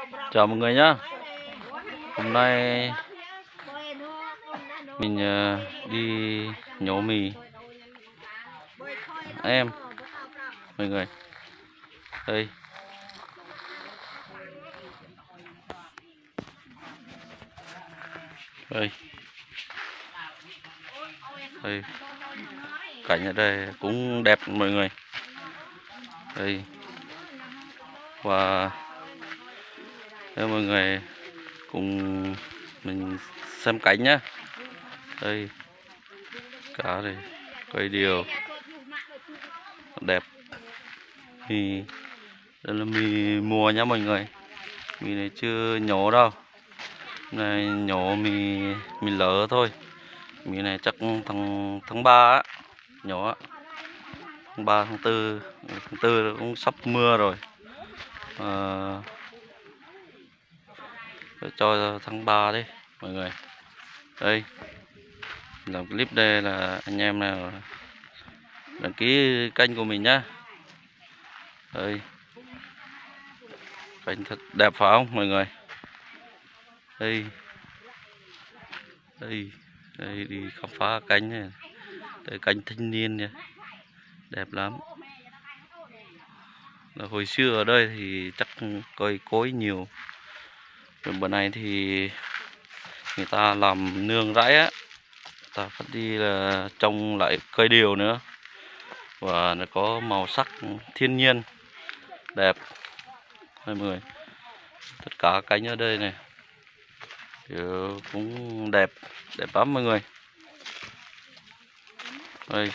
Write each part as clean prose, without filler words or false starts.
Chào mọi người nhá. Hôm nay mình đi nhổ mì em mọi người. Đây. Đây. Đây. Cảnh ở đây cũng đẹp mọi người. Đây. Và nếu mọi người cùng mình xem cảnh nhá. Đây. Cá đây. Cây điều đẹp. Mì đây là mì mùa nhá mọi người. Mì này chưa nhổ đâu. Này nhổ mì lỡ thôi. Mì này chắc tháng 3 á, nhổ á. Tháng 3 tháng 4, tháng 4 cũng sắp mưa rồi. Cho tháng 3 đi mọi người. Đây. Làm clip đây là anh em nào đăng ký kênh của mình nhá. Đây. Cảnh thật đẹp phải không mọi người? Đây. Đây. Đây đi khám phá cánh này. Đây cánh thanh niên nha. Đẹp lắm. Là hồi xưa ở đây thì chắc cây cối nhiều. Rồi bữa nay thì người ta làm nương rẫy á, ta phải đi là trồng lại cây điều nữa. Và nó có màu sắc thiên nhiên đẹp. Đây mọi người. Tất cả cánh ở đây này thì cũng đẹp, đẹp lắm mọi người. Đây.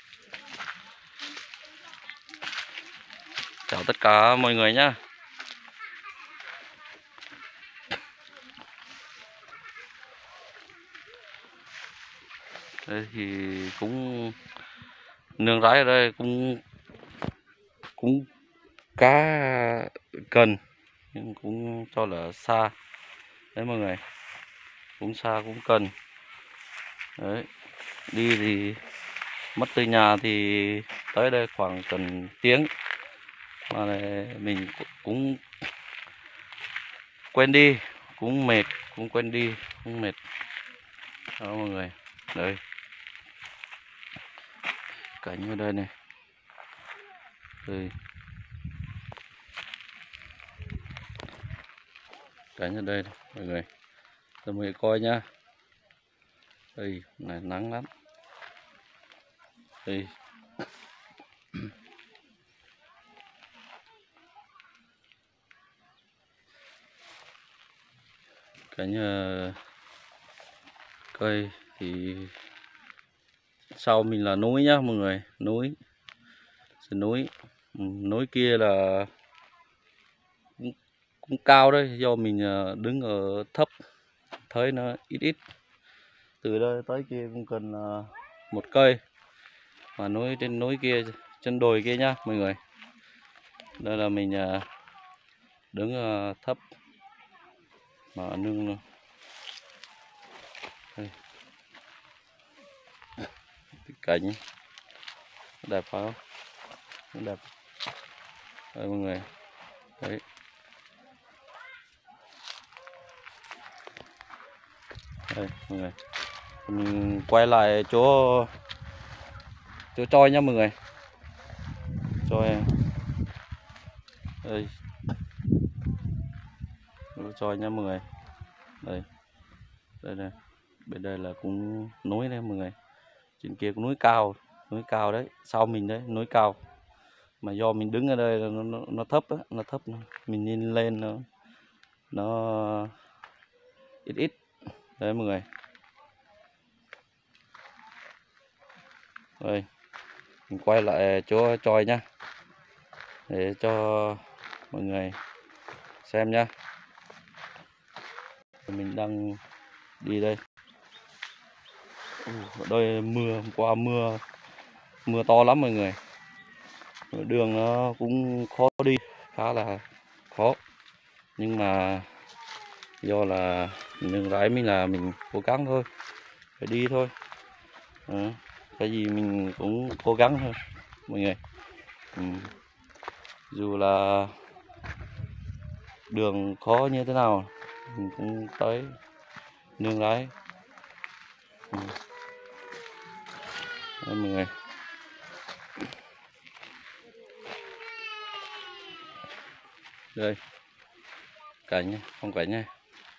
Chào tất cả mọi người nhá. Đây thì cũng nương rẫy ở đây cũng cá cần nhưng cũng cho là xa. Đấy mọi người. Cũng xa cũng cần. Đấy. Đi thì mất từ nhà thì tới đây khoảng gần tiếng. Mà này mình cũng quen đi, cũng mệt, cũng quen đi, cũng mệt. Đó mọi người. Đây. Cảnh ở đây này. Đây. Cảnh ở đây này, mọi người. Tôi mời coi nhá. Đây, này nắng lắm. Đây. Cảnh cây thì sau mình là núi nhá mọi người, núi. Núi. Núi kia là cũng cao đấy, do mình đứng ở thấp thấy nó ít ít. Từ đây tới kia cũng cần một cây. Mà núi trên núi kia, trên đồi kia nhá mọi người. Đây là mình đứng thấp mà nương. Đây. Cảnh đẹp phải không? Đẹp. Đây mọi người. Đấy. Đây mọi người. Mình quay lại chỗ trôi nhá mọi người. Trôi. Đây. Trôi nhá mọi người. Đây. Đây này. Bên đây là cũng núi đấy mọi người. Trên kia cũng núi cao đấy. Sau mình đấy, núi cao. Mà do mình đứng ở đây là nó thấp á, nó thấp. Mình nhìn lên nó ít ít. Đấy mọi người. Đây. Mình quay lại chỗ trôi nhá. Để cho mọi người xem nhá. Mình đang đi đây. Ở đây mưa, hôm qua mưa to lắm mọi người. Đường nó cũng khó đi, khá là khó. Nhưng mà do là nương rẫy mình cố gắng thôi, phải đi thôi. Cái gì mình cũng cố gắng thôi mọi người. Dù là đường khó như thế nào mình cũng tới nương rẫy. Ừ. Đây, mọi người. Đây cảnh nha, phong cảnh nha.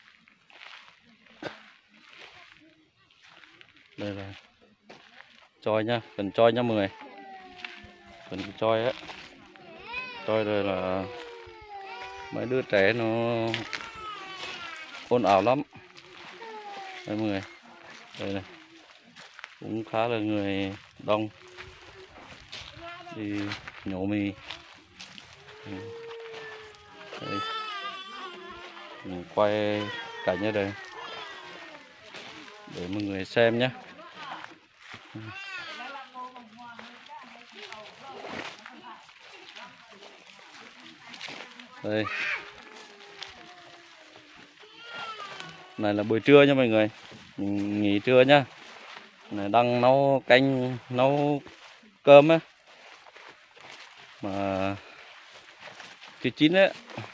Đây là choi nha, cần choi nha mọi người, cần choi á. Choi đây là mấy đứa trẻ nó ồn ào lắm. Đây mọi người, đây này cũng khá là người đông đi nhổ mì. Ừ. Đây. Mình quay cảnh ở đây để mọi người xem nhé. Đây, này là buổi trưa nha mọi người, mình nghỉ trưa nhá. Này đang nấu canh, nấu cơm á mà chưa chín đấy.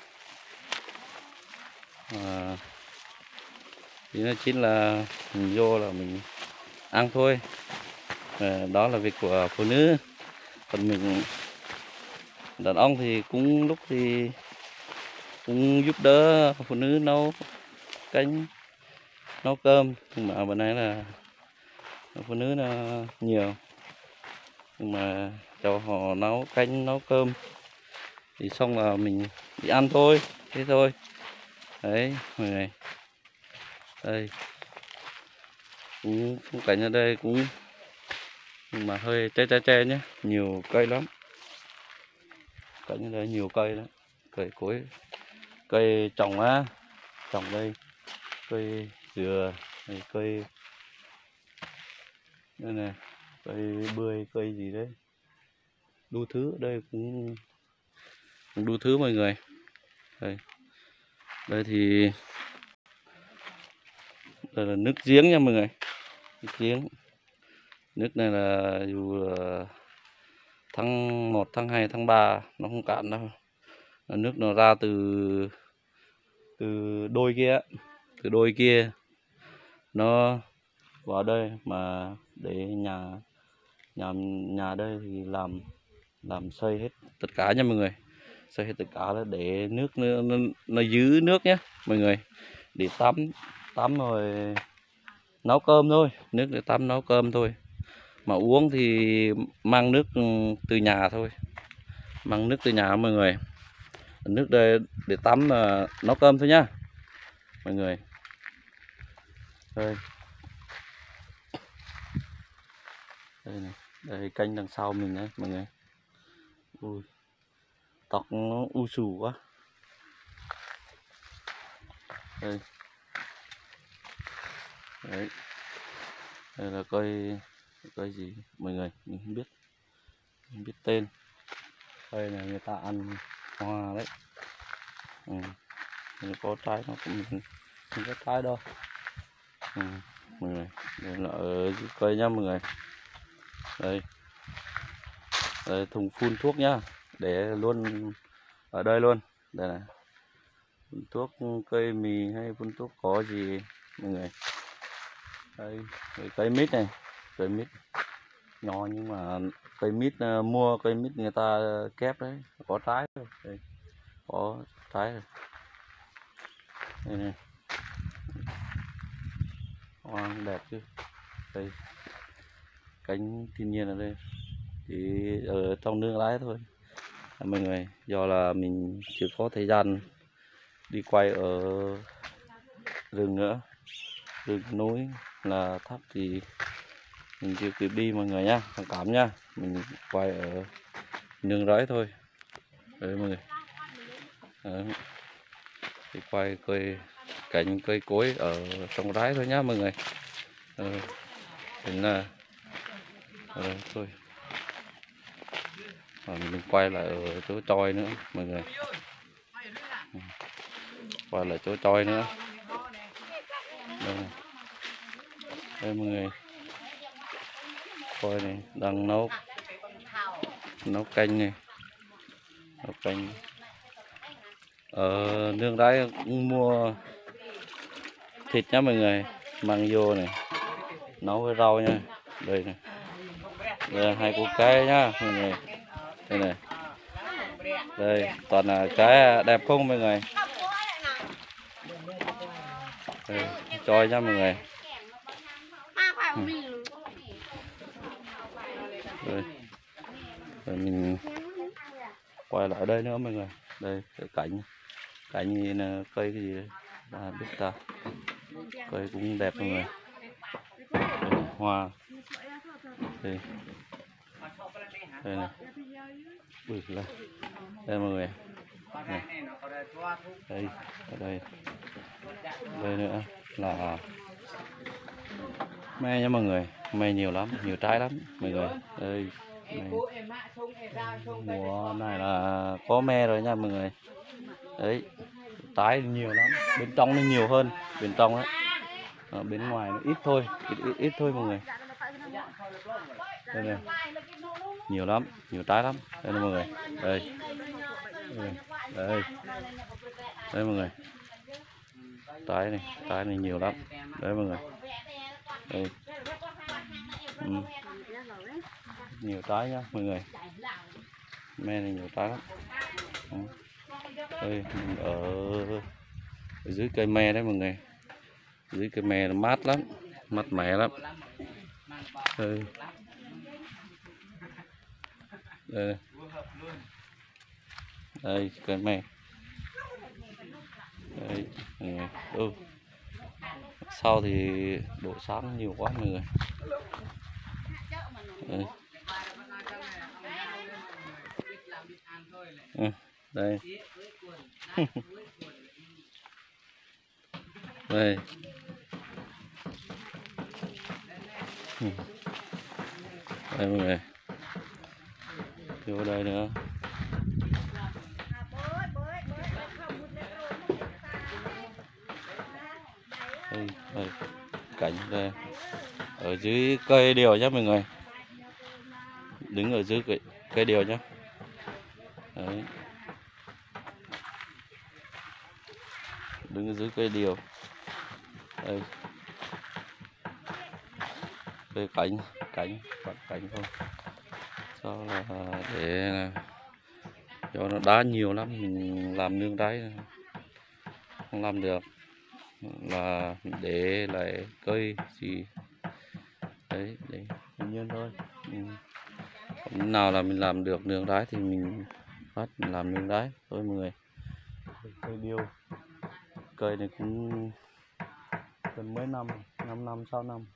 Thì nó chín là mình vô là mình ăn thôi. Đó là việc của phụ nữ, còn mình đàn ông thì cũng lúc thì cũng giúp đỡ phụ nữ nấu canh, nấu cơm, nhưng mà bữa nay là phụ nữ là nhiều, nhưng mà cho họ nấu canh nấu cơm thì xong là mình đi ăn thôi, thế thôi. Đấy mọi người, đây cũng phong cảnh ở đây cũng nhưng mà hơi che nhé, nhiều cây lắm, cảnh ở đây nhiều cây đó, cây cối, cây trồng á, trồng đây cây dừa này, cây đây này, cây bưởi, cây gì đấy đủ thứ ở đây cũng đủ thứ mọi người. Đây thì đây là nước giếng nha mọi người, nước giếng. Nước này là dù tháng 1, tháng 2, tháng 3 nó không cạn đâu. Nước nó ra từ từ đôi kia, từ đôi kia nó vào đây mà để nhà đây thì làm xây hết tất cả nha mọi người, xây hết tất cả là để nước nó giữ nước nhé mọi người, để tắm rồi nấu cơm thôi, nước để tắm nấu cơm thôi, mà uống thì mang nước từ nhà thôi, mang nước từ nhà mọi người. Nước đây để tắm là nấu cơm thôi nhá mọi người. Đây, đây này, đây kênh đằng sau mình đấy mọi người. Ui, tóc nó u sù quá. Đây, đấy, đây là cây gì mọi người, mình không biết tên. Đây là người ta ăn hoa đấy. Ừ. Có trái nó cũng không có trái đâu. Ừ. Mọi người, đây là ở dưới cây nhá mọi người. Đây, đây thùng phun thuốc nhá, để luôn ở đây luôn. Đây này, phun thuốc cây mì hay phun thuốc có gì mọi người. Đây, cây mít này, cây mít nhỏ nhưng mà cây mít mua cây mít người ta kép đấy, có trái rồi. Đây, có trái rồi. Đây này, hoa đẹp chứ. Đây, cánh thiên nhiên ở đây thì ở trong nương lái thôi mọi người, do là mình chưa có thời gian đi quay ở rừng nữa, rừng núi là thấp thì mình chưa kịp đi mọi người nhá, thông cảm nhá, mình quay ở nương rẫy thôi. Đấy mọi người. Đấy. Thì quay cây cảnh cây cối ở trong rẫy thôi nhá mọi người. Tính là thôi. Mình quay lại ở chỗ choi nữa mọi người, quay lại chỗ choi nữa. Đây, đây mọi người, coi này đang nấu canh này, nấu canh ở nương đáy cũng mua thịt nhá mọi người, mang vô này nấu với rau nha. Đây này, đây là 2 củ cái nhá mọi người. Đây này, đây toàn là cái đẹp không mọi người. Đây, cho nhá mọi người. Đây. Rồi mình quay lại đây nữa mọi người. Đây cái cảnh nhìn là cây cái gì đây? À, biết ta. Cây cũng đẹp mọi người. Đây, hoa. Đây. Đây này. Ui, đây mọi người. Này. Đây, ở đây. Đây nữa là me nha mọi người, me nhiều lắm, nhiều trái lắm mọi người. Đây, mùa này là có me rồi nha mọi người. Đấy, trái nhiều lắm, bên trong nó nhiều hơn, bên trong á, bên ngoài nó ít thôi, ít thôi mọi người. Đây này, nhiều lắm, nhiều trái lắm. Đây này mọi người, đây, đây, đây mọi người, trái này nhiều lắm, đấy mọi người. Đây. Nhiều trái nhá mọi người, me này nhiều trái lắm. Đây mình ở dưới cây me đấy mọi người, dưới cây me nó mát lắm, mát mẻ lắm. Đây, đây, đây cây me, đây mọi người. Sau thì độ sáng nhiều quá mọi người. Đây. Đây. Đây. Đây mọi người. Vô đây nữa. Đây, đây. Cảnh đây. Ở dưới cây điều nhé mọi người. Đứng ở dưới cây điều nhé. Đấy. Đứng ở dưới cây điều. Đây. Đây cảnh thôi. Cho là để cho nó đá nhiều lắm, mình làm nương đáy không làm được, là để lại cây gì đấy để tự nhiên thôi. Nào là mình làm được nương đáy thì mình làm nương đáy thôi mọi người. Cây điêu, cây này cũng gần mấy năm, 5 năm 6 năm,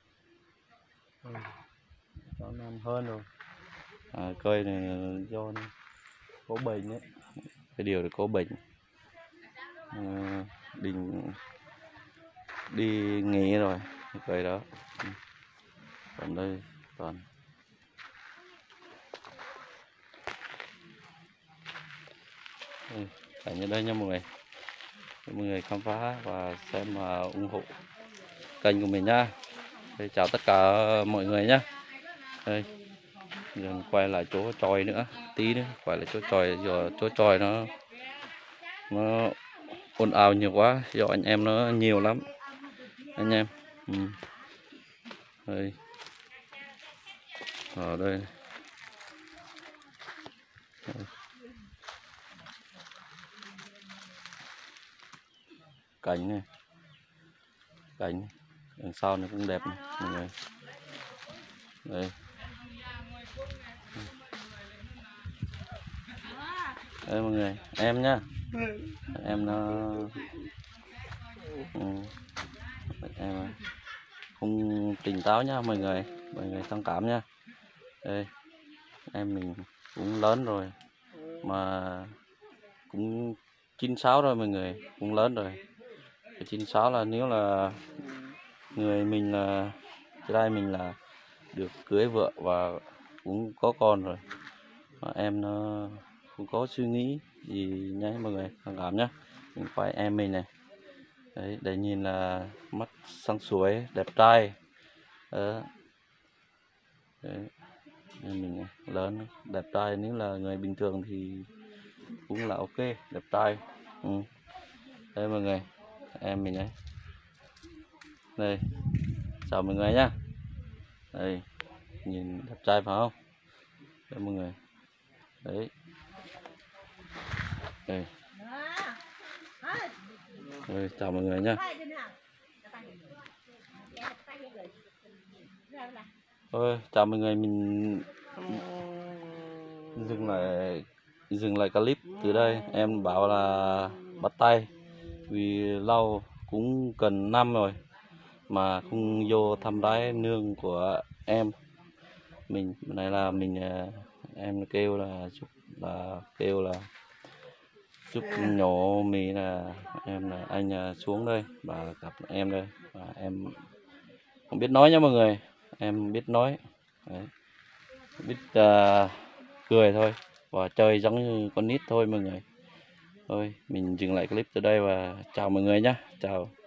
6 năm hơn rồi. Cây này do có bệnh đấy, cái điều này có bệnh, đi nghỉ rồi cây đó. Còn đây toàn cảnh ở đây nha mọi người. Mọi người khám phá và xem và ủng hộ kênh của mình nha. Đây, chào tất cả mọi người nhé. Đây, giờ quay lại chỗ chòi nữa tí nữa, quay lại chỗ chòi, giờ chỗ chòi nó ồn ào nhiều quá, do anh em nó nhiều lắm anh em. Đây, ở đây. Đây. Cảnh này, cảnh đằng sau này cũng đẹp này mọi người. Đây. Đây mọi người, em nhá, em nó em không tỉnh táo nhá mọi người thông cảm nhá. Đây, em mình cũng lớn rồi mà cũng 96 rồi mọi người, cũng lớn rồi. 96 là nếu là người mình là trai mình là được cưới vợ và cũng có con rồi, mà em nó không có suy nghĩ gì nhé mọi người thông cảm nhé. Mình quay em mình này, đấy để nhìn là mắt sáng suối đẹp trai đó. Đấy. Mình này, lớn đẹp trai, nếu là người bình thường thì cũng là ok đẹp trai. Ừ. Đây mọi người, em mình đấy. Đây, chào mọi người nhá. Đây, nhìn đẹp trai phải không? Đây mọi người. Đấy. Đây. Đây, chào mọi người nhá. Thôi, chào mọi người, mình dừng lại clip từ đây. Em bảo là bắt tay vì lâu cũng gần năm rồi mà không vô thăm bái nương của em. Mình này là em kêu là chúc nhỏ mì là em là anh xuống đây và gặp em đây, và em không biết nói nhá mọi người, em biết nói. Đấy. Biết cười thôi và chơi giống như con nít thôi mọi người. Thôi mình dừng lại clip từ đây và chào mọi người nhé. Chào.